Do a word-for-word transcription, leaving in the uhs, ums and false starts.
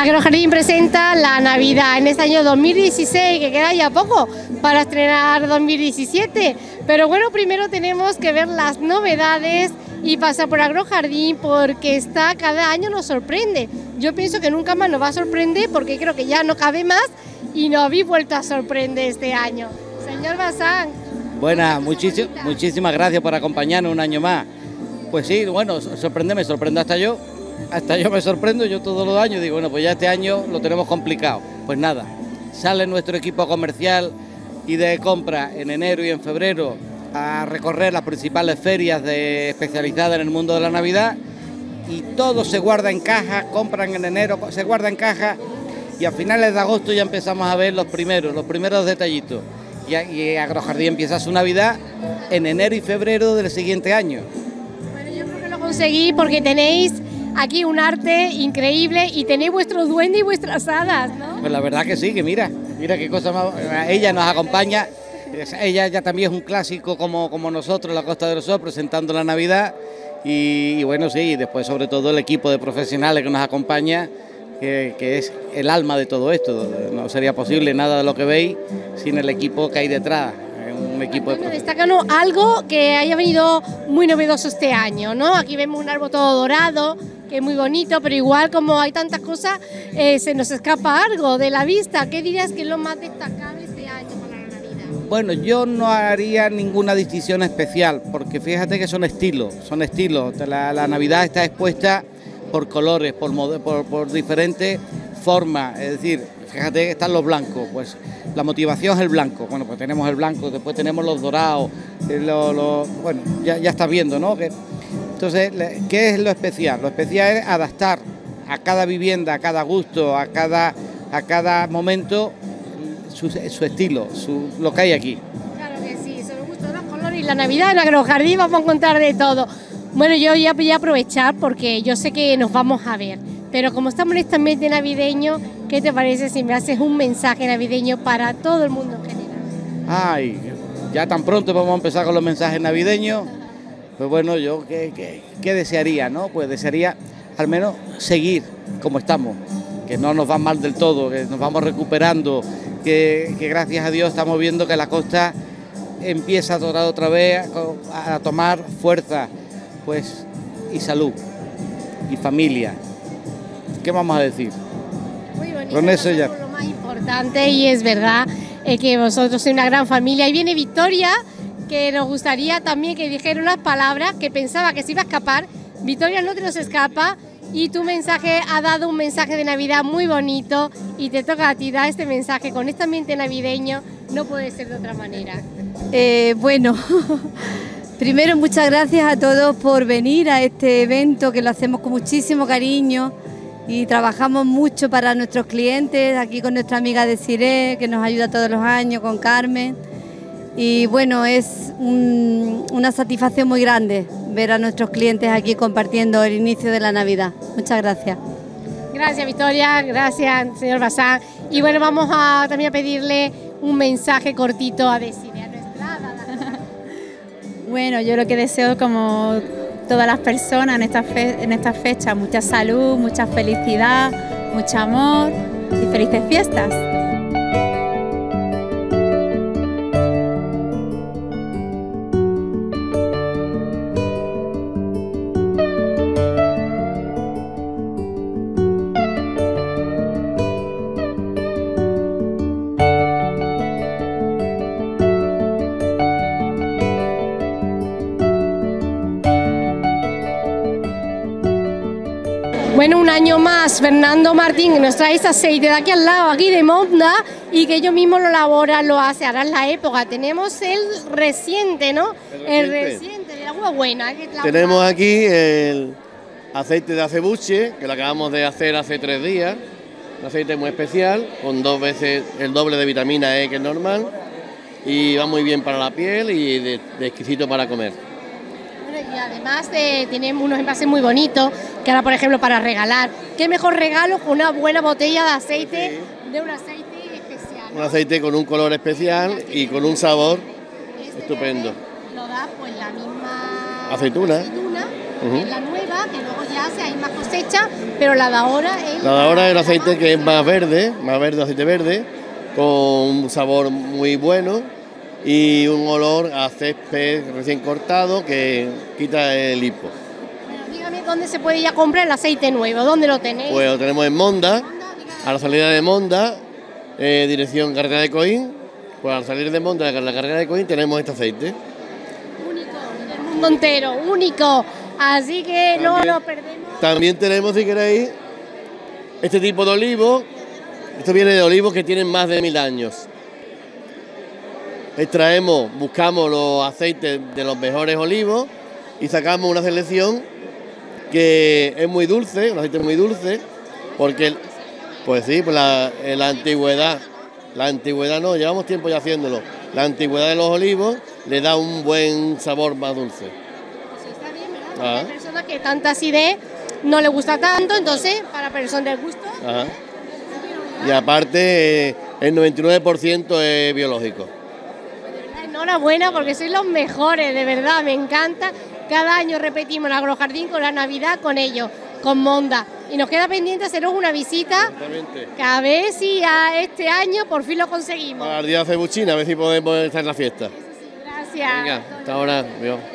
Agrojardín presenta la Navidad en este año dos mil dieciséis, que queda ya poco para estrenar dos mil diecisiete. Pero bueno, primero tenemos que ver las novedades y pasar por Agrojardín, porque está, cada año nos sorprende. Yo pienso que nunca más nos va a sorprender, porque creo que ya no cabe más y nos habéis vuelto a sorprender este año. Señor Bazán. Buenas, muchísimas, muchísimas gracias por acompañarnos un año más. Pues sí, bueno, sorprende, me sorprende hasta yo. Hasta yo me sorprendo, yo todos los años digo, bueno, pues ya este año lo tenemos complicado. Pues nada, sale nuestro equipo comercial y de compra en enero y en febrero a recorrer las principales ferias de, especializadas en el mundo de la Navidad, y todo se guarda en caja, compran en enero, se guarda en caja, y a finales de agosto ya empezamos a ver los primeros, los primeros detallitos. Y, y Agrojardín empieza su Navidad en enero y febrero del siguiente año. Bueno, yo creo que lo conseguí porque tenéis aquí un arte increíble y tenéis vuestro duende y vuestras hadas, ¿no? Pues la verdad que sí, que mira, mira qué cosa más. Ella nos acompaña, ella ya también es un clásico como, como nosotros, la Costa del Sol, presentando la Navidad. Y, y bueno, sí, y después sobre todo el equipo de profesionales que nos acompaña, que, que es el alma de todo esto. No sería posible nada de lo que veis sin el equipo que hay detrás. Un equipo de bueno, destacanos algo que haya venido muy novedoso este año, ¿no? Aquí vemos un árbol todo dorado, que es muy bonito, pero igual como hay tantas cosas, eh, se nos escapa algo de la vista. ¿Qué dirías que es lo más destacable este año para la Navidad? Bueno, yo no haría ninguna distinción especial, porque fíjate que son estilos, son estilos. La, la Navidad está expuesta por colores, por, por, por diferentes formas, es decir, fíjate que están los blancos, pues la motivación es el blanco. Bueno, pues tenemos el blanco, después tenemos los dorados, lo, lo, bueno, ya, ya estás viendo, ¿no? Que, entonces, ¿qué es lo especial? Lo especial es adaptar a cada vivienda, a cada gusto, a cada, a cada momento su, su estilo, su, lo que hay aquí. Claro que sí, son los gustos de los colores y la Navidad en Agrojardín vamos a encontrar de todo. Bueno, yo ya voy a aprovechar porque yo sé que nos vamos a ver, pero como estamos en este ambiente navideño, ¿qué te parece si me haces un mensaje navideño para todo el mundo en general? Ay, ya tan pronto vamos a empezar con los mensajes navideños. Pues bueno, yo qué, qué, qué desearía, ¿no? Pues desearía al menos seguir como estamos, que no nos va mal del todo, que nos vamos recuperando, que, que gracias a Dios estamos viendo que la costa empieza a tocar otra vez, a, a tomar fuerza, pues, y salud, y familia. ¿Qué vamos a decir? Muy bonito, con eso ya. Lo más importante, y es verdad eh, que vosotros sois una gran familia. Y viene Victoria, que nos gustaría también que dijera unas palabras, que pensaba que se iba a escapar. Victoria, no te nos escapa, y tu mensaje ha dado un mensaje de Navidad muy bonito, y te toca a ti dar este mensaje con este ambiente navideño, no puede ser de otra manera. Eh, bueno, primero muchas gracias a todos por venir a este evento, que lo hacemos con muchísimo cariño y trabajamos mucho para nuestros clientes, aquí con nuestra amiga Desiree, que nos ayuda todos los años, con Carmen. Y bueno, es un, una satisfacción muy grande ver a nuestros clientes aquí compartiendo el inicio de la Navidad. Muchas gracias. Gracias, Victoria, gracias, señor Bazán. Y bueno, vamos a también a pedirle un mensaje cortito a Desiree, a nuestra hada. Bueno, yo lo que deseo, como todas las personas en esta, fe, en esta fecha, mucha salud, mucha felicidad, mucho amor y felices fiestas. Bueno, un año más, Fernando Martín, que nos trae este aceite de aquí al lado, aquí de Monda, y que ellos mismos lo elaboran, lo hacen, ahora es la época. Tenemos el reciente, ¿no? El reciente, el reciente de la uva buena. Que es la Tenemos uva. aquí el aceite de acebuche, que lo acabamos de hacer hace tres días, un aceite muy especial, con dos veces el doble de vitamina E que el normal, y va muy bien para la piel y de, de exquisito para comer. Y además de, tiene unos envases muy bonitos, que ahora por ejemplo para regalar. ¿Qué mejor regalo que una buena botella de aceite, sí, de un aceite especial, ¿no? Un aceite con un color especial y con un sabor este estupendo. Lo da pues la misma aceituna, aceituna Uh-huh. Es la nueva, que luego ya se hay más cosecha, pero la de ahora es... La de ahora es el aceite que es más verde, más verde, aceite verde, con un sabor muy bueno y un olor a césped recién cortado que quita el hipo. Bueno, dígame dónde se puede ya comprar el aceite nuevo, ¿dónde lo tenéis? Pues lo tenemos en Monda, a la salida de Monda, eh, dirección carretera de Coín. Pues al salir de Monda, la carretera de Coín, tenemos este aceite. Único, en el mundo entero, único. Así que también, no lo perdemos. También tenemos, si queréis, este tipo de olivo. Esto viene de olivos que tienen más de mil años. Extraemos, buscamos los aceites de los mejores olivos y sacamos una selección que es muy dulce, un aceite muy dulce, porque, pues sí, pues la, la antigüedad, la antigüedad no, llevamos tiempo ya haciéndolo, la antigüedad de los olivos le da un buen sabor más dulce. Pues está bien, ¿verdad? Ah. Hay personas que tanta acidez no les gusta tanto, entonces para personas del gusto... Ajá. Y aparte, eh, el noventa y nueve por ciento es biológico. Enhorabuena porque sois los mejores, de verdad, me encanta. Cada año repetimos el Agrojardín con la Navidad con ellos, con Monda. Y nos queda pendiente haceros una visita. Exactamente. Que a ver si a este año por fin lo conseguimos. Para el día de Cebuchina, a ver si podemos estar en la fiesta. Eso sí, gracias. Venga, hasta ahora. Adiós.